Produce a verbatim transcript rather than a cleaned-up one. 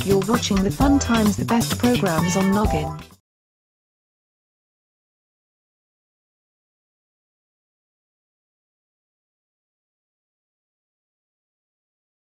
You're watching the Fun Times, the best programs on Noggin.